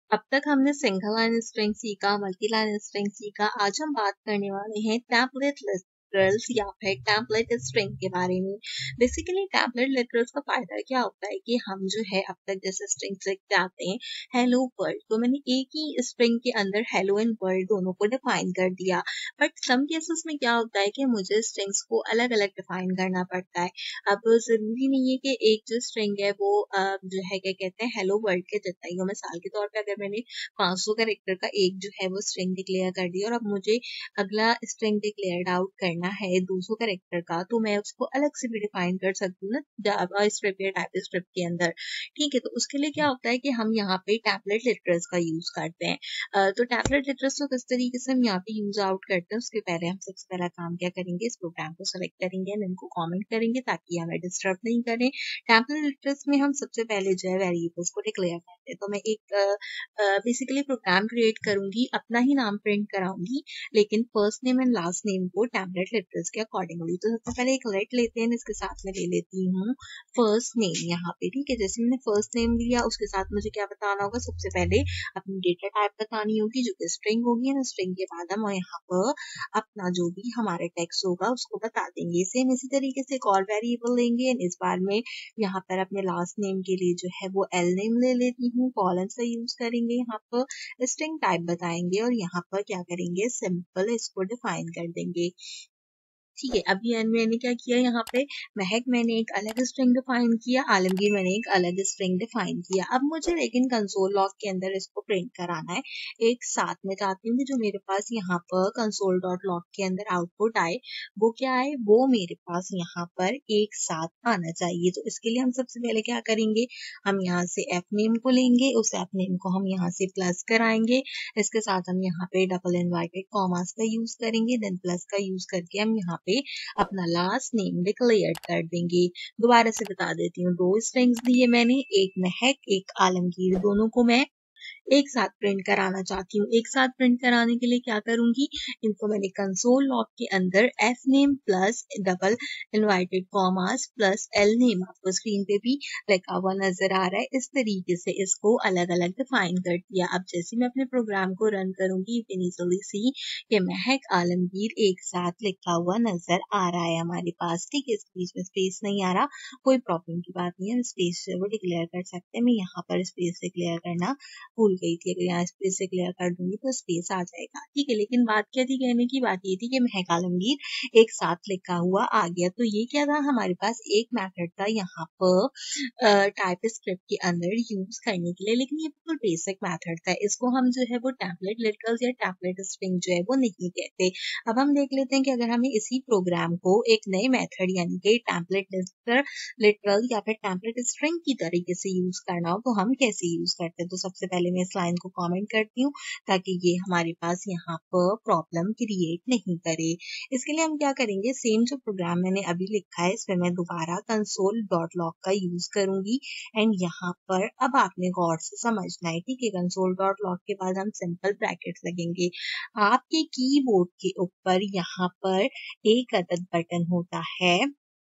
अब तक हमने सिंगल लाइन स्ट्रिंग सीखा, मल्टी लाइन स्ट्रिंग सीखा। आज हम बात करने वाले हैं टेम्पलेट लिटरल्स या फिर टेम्पलेट स्ट्रिंग के बारे में। बेसिकली टेम्पलेट लिटरल्स का फायदा क्या होता है कि हम जो है अब तक जैसे स्ट्रिंग लिखते आते हैं हेलो वर्ल्ड, तो मैंने एक ही स्ट्रिंग के अंदर हेलो एंड वर्ल्ड दोनों को डिफाइन कर दिया। बट सम केसेस में क्या होता है कि मुझे स्ट्रिंग्स को अलग अलग डिफाइन करना पड़ता है। अब जरूरी नहीं है कि एक जो स्ट्रिंग है वो जो है क्या कहते हैं हेलो वर्ल्ड के जितना ही हो। मिसाल के तौर पे अगर मैंने 500 कैरेक्टर का एक जो है वो स्ट्रिंग डिक्लेयर कर दिया और अब मुझे अगला स्ट्रिंग डिक्लेयर आउट करना है 200 कैरेक्टर का, तो मैं उसको अलग से भी डिफाइन कर सकती हूँ ना जावा स्क्रिप्ट या टाइप स्क्रिप्ट के अंदर। ठीक है, तो उसके लिए क्या होता है कि हम यहाँ पे टेम्पलेट लिटरल्स का यूज करते हैं। तो टेम्पलेट लिटरल्स को किस तरीके से हम यहाँ पे यूज आउट करते हैं, उसके पहले हम सबसे पहला काम क्या करेंगे, इस प्रोग्राम को सेलेक्ट करेंगे एंड इनको कमेंट करेंगे ताकि हमें डिस्टर्ब नहीं करें। टेम्पलेट लिटरल्स में हम सबसे पहले जो है वेरिएबल्स को डिक्लेयर करते हैं। तो मैं एक बेसिकली प्रोग्राम क्रिएट करूंगी, अपना ही नाम प्रिंट कराऊंगी, लेकिन first name and last name को टेम्पलेट लिटरल्स के अकॉर्डिंगली। तो सबसे पहले एक लेट लेते हैं, इसके साथ में ले लेती हूँ फर्स्ट नेम यहाँ पे। ठीक है, जैसे मैंने फर्स्ट नेम लिया उसके साथ मुझे क्या बताना होगा, सबसे पहले अपनी डेटा टाइप बतानी होगी जो कि स्ट्रिंग होगी ना। स्ट्रिंग के बाद हम यहाँ पर अपना जो भी हमारा टेक्स्ट होगा उसको बता देंगे। सेम इसी तरीके से एक और वेरिएबल लेंगे, इस बार में यहाँ पर अपने लास्ट नेम के लिए जो है वो एल नेम ले लेती हूँ, कॉलन से यूज करेंगे। यहाँ पर स्ट्रिंग टाइप बताएंगे और यहाँ पर क्या करेंगे, सिंपल इसको डिफाइन कर देंगे। ठीक है, अभी मैंने क्या किया, यहाँ पे महक मैंने एक अलग स्ट्रिंग डिफाइन किया, आलमगीर मैंने एक अलग स्ट्रिंग डिफाइन किया। अब मुझे लेकिन कंसोल लॉग के अंदर इसको प्रिंट कराना है एक साथ में। चाहती हूँ कि जो मेरे पास यहाँ पर कंसोल डॉट लॉग के अंदर आउटपुट आए वो क्या आए, वो मेरे पास यहाँ पर एक साथ आना चाहिए। तो इसके लिए हम सबसे पहले क्या करेंगे, हम यहाँ से एफ नेम को लेंगे, उस एफ नेम को हम यहाँ से प्लस कराएंगे, इसके साथ हम यहाँ पे डबल इनवर्टेड कॉमास का यूज करेंगे, देन प्लस का यूज करके हम यहाँ पे अपना लास्ट नेम डिक्लेयर कर देंगे। दोबारा से बता देती हूँ, दो स्ट्रिंग्स दिए मैंने, एक महक एक आलमगीर, दोनों को मैं एक साथ प्रिंट कराना चाहती हूँ। एक साथ प्रिंट कराने के लिए क्या करूंगी, इनको मैंने कंसोल लॉग के अंदर F name plus double inverted commas plus L name, आपको स्क्रीन पे भी लिखा हुआ नजर आ रहा है, इस तरीके से इसको अलग अलग डिफाइन कर दिया। अब जैसे मैं अपने प्रोग्राम को रन करूंगी, यू कैन इजीली सी कि महक आलमगीर एक साथ लिखा हुआ नजर आ रहा है हमारे पास। ठीक है, इस बीच में स्पेस नहीं आ रहा, कोई प्रॉब्लम की बात नहीं है, स्पेस जो है वो डिक्लेयर कर सकते हैं। मैं यहाँ पर स्पेस डिक्लेयर करना भूल गई थी, अगर यहाँ स्पेस से क्लियर कर दूंगी तो स्पेस आ जाएगा। ठीक है, लेकिन बात क्या थी, कहने की बात ये थी कि महक आलमगीर एक साथ लिखा हुआ आ गया। तो ये क्या था, हमारे पास एक मेथड था यहाँ पर टाइप स्क्रिप्ट के अंदर यूज करने के लिए, लेकिन ये बिल्कुल बेसिक मेथड था। इसको हम जो है वो टेम्पलेट लिटरल्स या टेम्पलेट स्ट्रिंग जो है वो नहीं कहते। अब हम देख लेते हैं कि अगर हमें इसी प्रोग्राम को एक नए मेथड यानी कि टेम्पलेट लिटरल या फिर टेम्पलेट स्ट्रिंग की तरीके से यूज करना हो तो हम कैसे यूज करते हैं। तो सबसे पहले मैं इस लाइन को कमेंट करती हूँ ताकि ये हमारे पास यहाँ पर प्रॉब्लम क्रिएट नहीं करे। इसके लिए हम क्या करेंगे, सेम जो प्रोग्राम मैंने अभी लिखा है इसमें मैं दोबारा कंसोल डॉट लॉग का यूज करूंगी एंड यहाँ पर अब आपने गौर से समझना है। ठीक है, कंसोल डॉट लॉग के बाद हम सिंपल ब्रैकेट्स लगेंगे। आपके कीबोर्ड के ऊपर यहाँ पर एक अदद बटन होता है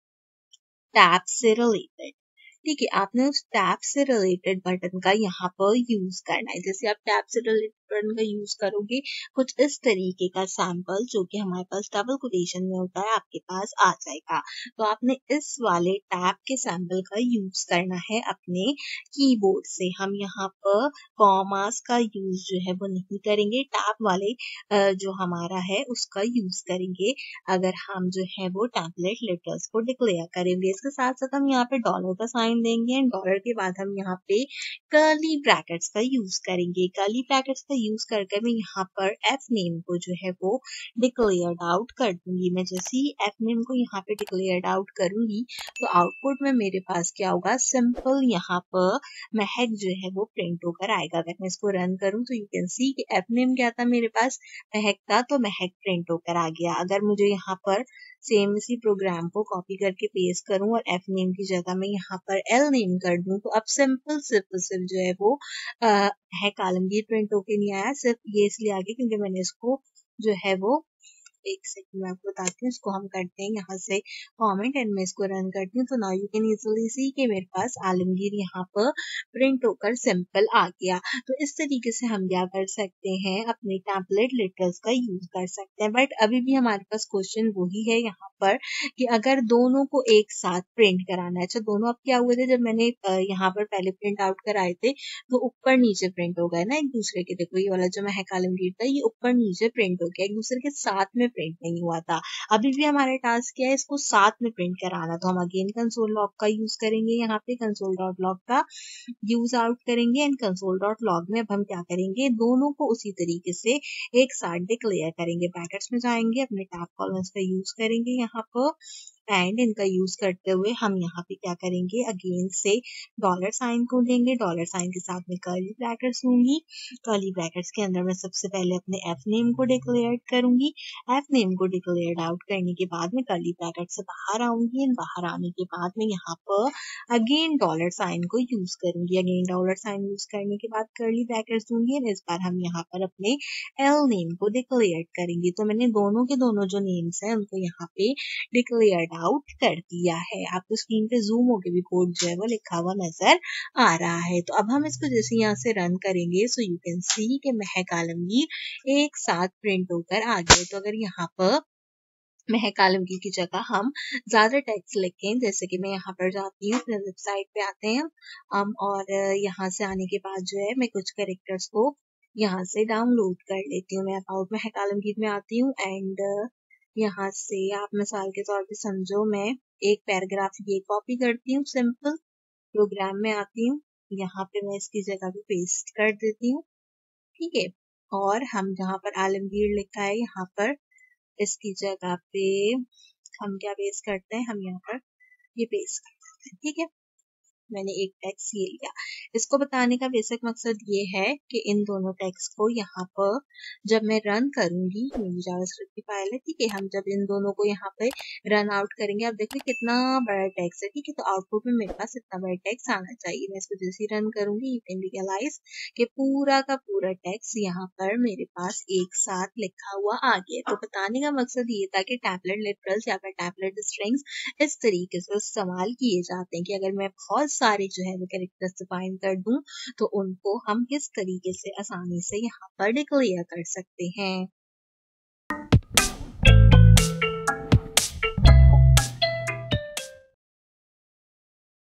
टैब से रिलेटेड। ठीक है, आपने उस टैब से रिलेटेड बटन का यहाँ पर यूज करना है। जैसे आप टैब से रिलेटेड बटन का यूज करोगे कुछ इस तरीके का सैंपल जो कि हमारे पास डबल कोटेशन में होता है आपके पास आ जाएगा। तो आपने इस वाले टैब के सैंपल का यूज करना है अपने कीबोर्ड से। हम यहाँ पर कॉमास का यूज जो है वो नहीं करेंगे, टैब वाले जो हमारा है उसका यूज करेंगे अगर हम जो है वो टेम्पलेट लेटर्स को डिक्लेयर करेंगे। इसके साथ साथ हम यहाँ पे डॉलर का साइन देंगे एंड डॉलर के बाद हम यहाँ पे कर्ली ब्रैकेट्स का यूज करेंगे। कर्ली ब्रैकेट्स का यूज करके मैं यहाँ पर एफ नेम को जो है वो डिक्लेयर्ड आउट कर दूंगी। मैं जैसे ही एफ नेम को यहाँ पे डिक्लेयर्ड आउट करूंगी तो आउटपुट में मेरे पास क्या होगा, सिंपल यहाँ पर महक जो है वो प्रिंट होकर आएगा। अगर मैं इसको रन करूं तो यू कैन सी कि एफ नेम क्या था मेरे पास, महक था, तो महक प्रिंट होकर आ गया। अगर मुझे यहाँ पर सेम इसी प्रोग्राम को कॉपी करके पेस्ट करूं और एफ नेम की जगह में यहाँ पर एल नेम कर दूं तो अब सिंपल सिर्फ जो है वो महक आलमगीर प्रिंट होके नहीं आया। सिर्फ ये इसलिए आ गया क्योंकि मैंने इसको जो है वो एक सेकंड मैं आपको बताती हूँ। इसको हम करते हैं यहाँ से कमेंट एंड मैं इसको रन करती हूँ। तो now you can easily see कि मेरे पास आलमगीर यहाँ पर प्रिंट होकर सिंपल आ गया। तो इस तरीके से हम क्या कर सकते हैं, अपने टेम्पलेट लिटरल्स का यूज कर सकते हैं। बट अभी भी हमारे पास क्वेश्चन वही है यहाँ पर कि अगर दोनों को एक साथ प्रिंट कराना है। अच्छा, दोनों अब क्या हुए थे, जब मैंने यहाँ पर पहले प्रिंट आउट कराए थे तो ऊपर नीचे प्रिंट हो गए ना एक दूसरे के। देखो ये वाला जो महक आलमगीर था ये ऊपर नीचे प्रिंट हो गया, एक दूसरे के साथ में प्रिंट नहीं हुआ था। अभी भी हमारा टास्क क्या है, इसको साथ में प्रिंट कराना। तो हम अगेन कंसोल लॉग का यूज करेंगे, यहाँ पे कंसोल डॉट लॉग का यूज आउट करेंगे एंड कंसोल डॉट लॉग में अब हम क्या करेंगे, दोनों को उसी तरीके से एक साथ डिक्लेयर करेंगे। ब्रैकेट्स में जाएंगे, अपने टैब कॉलम्स का यूज करेंगे यहाँ पर एंड इनका यूज करते हुए हम यहाँ पे क्या करेंगे, अगेन से डॉलर साइन को देंगे, डॉलर साइन के साथ में कर्ली ब्रैकेट्स होंगी। कर्ली ब्रैकेट्स के अंदर मैं सबसे पहले अपने एफ नेम को डिक्लेयर करूंगी। एफ नेम को डिक्लेयर आउट करने के बाद में कर्ली ब्रैकेट से बाहर आऊंगी एंड बाहर आने के बाद में यहाँ पर अगेन डॉलर साइन को यूज करूंगी। अगेन डॉलर साइन यूज करने के बाद कर्ली ब्रैकेट्स दूंगी एंड इस बार हम यहाँ पर अपने एल नेम को डिक्लेयर करेंगे। तो मैंने दोनों के दोनों जो नेम्स हैं उनको यहाँ पे डिक्लेयर्ड आउट कर दिया है। आपको स्क्रीन पे जूम होके भी कोड जो है वो लिखा हुआ नजर आ रहा है। तो अब हम इसको जैसे यहाँ से रन करेंगे सो यू कैन सी कि महक आलमगीर एक साथ प्रिंट होकर आ गए। तो अगर यहाँ पर महक आलमगीर की जगह हम ज्यादा टेक्स्ट लिखें, जैसे कि मैं यहाँ पर जाती हूँ, वेबसाइट पे आते हैं हम और यहाँ से आने के बाद जो है मैं कुछ कैरेक्टर्स को यहाँ से डाउनलोड कर लेती हूँ। मैं अबाउट महक आलमगीर में आती हूँ एंड यहाँ से आप मिसाल के तौर पे समझो मैं एक पैराग्राफ ये कॉपी करती हूँ, सिंपल प्रोग्राम में आती हूँ, यहाँ पे मैं इसकी जगह पे पेस्ट कर देती हूँ। ठीक है, और हम जहाँ पर आलमगीर लिखा है यहाँ पर इसकी जगह पे हम क्या पेस्ट करते हैं, हम यहाँ पर ये पेस्ट कर देते हैं। ठीक है, मैंने एक टेक्स्ट ये लिया। इसको बताने का बेसिक मकसद ये है कि इन दोनों टेक्स्ट को यहाँ पर जब मैं रन करूंगी, मेरी जावास्क्रिप्ट की फाइल है, ठीक है, हम जब इन दोनों को यहाँ पे रन आउट करेंगे, अब देखिए कितना बड़ा टेक्स्ट है। ठीक है, तो आउटपुट में मेरे पास इतना बड़ा टेक्स्ट आना चाहिए। मैं इसको जैसे ही रन करूंगी यू कैन रियलाइज कि पूरा का पूरा टेक्स्ट यहाँ पर मेरे पास एक साथ लिखा हुआ आ गया। तो बताने का मकसद ये था कि टैबलेट लिटरल्स या फिर टैबलेट स्ट्रिंग्स इस तरीके से इस्तेमाल किए जाते हैं कि अगर मैं बहुत सारे जो है वो कैरेक्टर्स डिफाइन कर दूं तो उनको हम किस तरीके से आसानी से यहाँ पर डिक्लेयर कर सकते हैं।